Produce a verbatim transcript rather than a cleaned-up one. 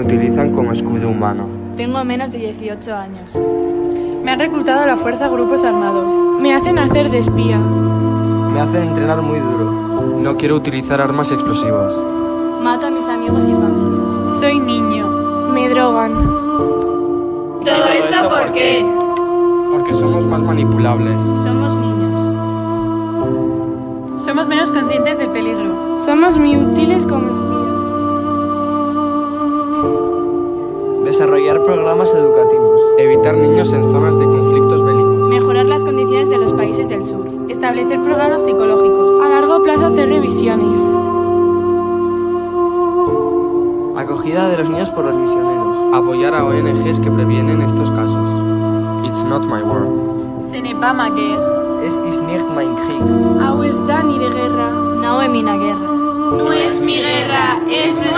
utilizan como escudo humano. Tengo menos de dieciocho años. Me han reclutado a la fuerza grupos armados. Me hacen hacer de espía. Me hacen entrenar muy duro. No quiero utilizar armas explosivas. Mato a mis amigos y familias. Soy niño. Me drogan. ¿Todo esto por qué? Porque somos más manipulables. Somos niños. Somos menos conscientes del peligro. Somos muy útiles como espías. Desarrollar programas educativos. Evitar niños en zonas de conflictos bélicos. Mejorar las condiciones de los países del sur. Establecer programas psicológicos. A largo plazo hacer revisiones. Acogida de los niños por los misioneros. Apoyar a O N Ges que previenen estos casos. It's not my world. Ce n'est pas ma guerre. Es ist nicht mein Krieg. Hau ez da nire guerra. Naoe mina guerra. No es mi guerra, es nuestra